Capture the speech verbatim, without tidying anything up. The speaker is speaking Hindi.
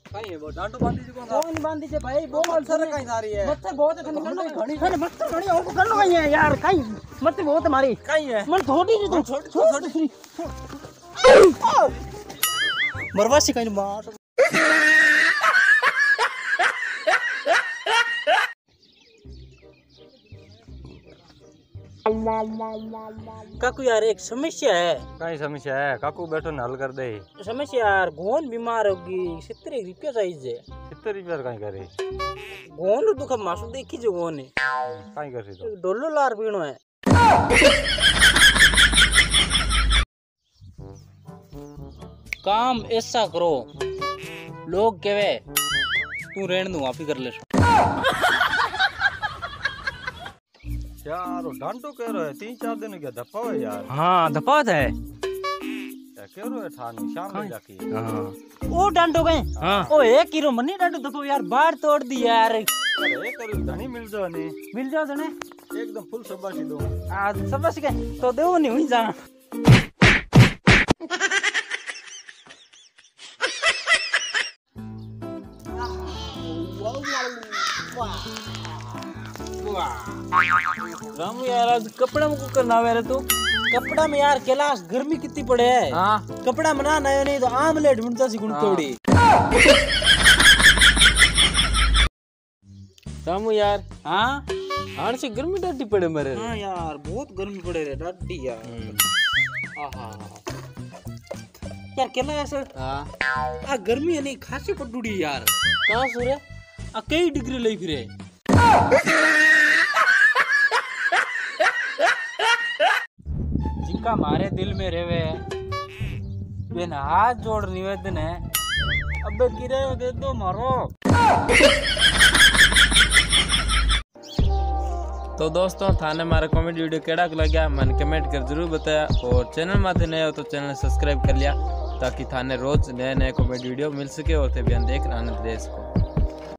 कहीं है वो डांटो बांधी जी कौन सा कौन बांधी जे भाई वो मच्छर कहीं सारी है मच्छर बहुत है घणी घणी मच्छर घणी और करनो कहीं है यार कहीं मच्छर बहुत हमारी कहीं है मन थोड़ी जी तू छोटी छोटी मरवासी कहीं मार काकू यार एक समस्या है। कहीं समस्या है काकू बैठो न हल कर दे समस्या यार गोन बीमार होगी सत्तर रुपया चाहिए सत्तर रुपया कहीं करे गोन दुख मासू देखी जो गोन कहीं कर तो डोलो लार पीनो है। काम ऐसा करो लोग कहवे तू रहन दू आप ही कर ले यार वो डांटो कह रहे है तीन चार दिन क्या धप्पा है यार। हाँ धपात है कह रहे है ठानी शाम में जाके हाँ ओ डांटो गए हाँ ओ एक किलो मनी डांटो धपो यार बाहर तोड़ दी यार अरे करी धनी मिल जाओ नहीं मिल जाओ धने एकदम फुल शाबाशी दो आज सब के तो देव नहीं हुई जा रामू यार आज कपड़ा में को करना है तू कपड़ा में यार कैलाश गर्मी कितनी पड़े है। हाँ कपड़ा बना नया नहीं तो आमलेट बनता सी गुणतोड़ी रामू यार हाँ हार से गर्मी डाटी पड़े मरे हाँ यार बहुत गर्मी पड़े रे डाटी यार आहा यार कैलाश हाँ आ गर्मी है नहीं खासी पड़ूड़ी यार कहाँ सूर्य आ कई डिग्री लई फिरे जिनका हमारे दिल में रहवे बिन हाथ जोड़ निवेदन है अबे किरे दे दो मारो। तो दोस्तों थाने हमारा कॉमेडी वीडियो केड़ा लगा मन कमेंट कर जरूर बताया और चैनल माथे नए हो तो चैनल सब्सक्राइब कर लिया ताकि थाने रोज नए नए कॉमेडी वीडियो मिल सके और थे बयान देख आनंद दे सको।